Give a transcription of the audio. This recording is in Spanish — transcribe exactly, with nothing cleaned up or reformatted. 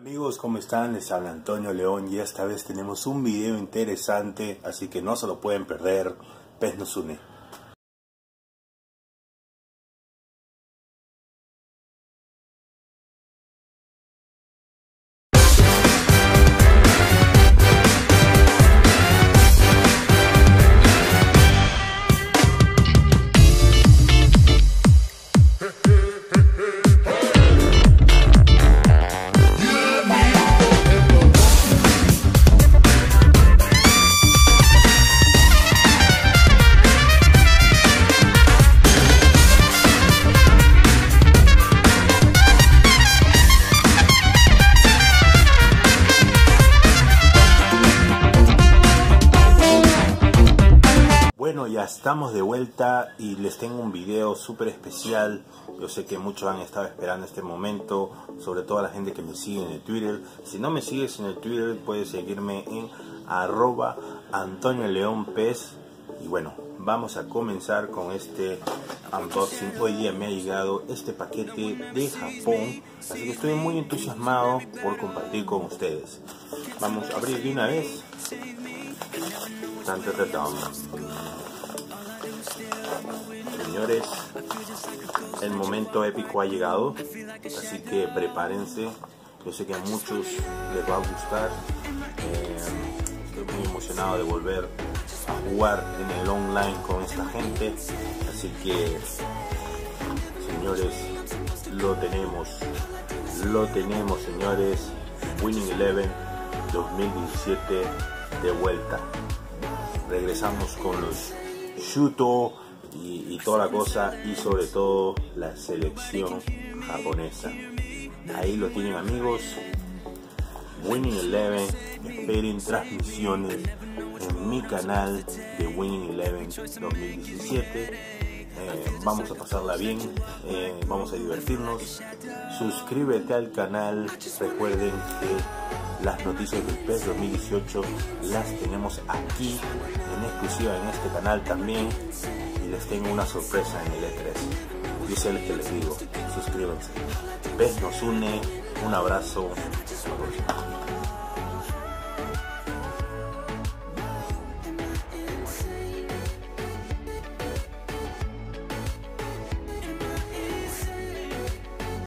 Amigos, ¿cómo están? Les habla Antonio León y esta vez tenemos un video interesante, así que no se lo pueden perder. PES nos une. Bueno, ya estamos de vuelta y les tengo un video súper especial. Yo sé que muchos han estado esperando este momento, sobre todo la gente que me sigue en el Twitter. Si no me sigues en el Twitter, puedes seguirme en arroba Antonio León PES. Y bueno, vamos a comenzar con este unboxing. Hoy día me ha llegado este paquete de Japón, así que estoy muy entusiasmado por compartir con ustedes. Vamos a abrir de una vez. Tanto Señores, el momento épico ha llegado, así que prepárense. Yo sé que a muchos les va a gustar. Eh, estoy muy emocionado de volver a jugar en el online con esta gente, así que, señores, lo tenemos, lo tenemos, señores. Winning Eleven dos mil diecisiete de vuelta. Regresamos con los Shuto y, y toda la cosa, y sobre todo la selección japonesa. Ahí lo tienen, amigos. Winning Eleven. Esperen transmisiones en mi canal de Winning Eleven dos mil diecisiete. Eh, vamos a pasarla bien, eh, vamos a divertirnos. Suscríbete al canal. Recuerden que las noticias del PES dos mil dieciocho las tenemos aquí en exclusiva en este canal también, y les tengo una sorpresa en el E tres. Yo sé lo que les digo, suscríbanse. PES nos une. Un abrazo, hasta la próxima.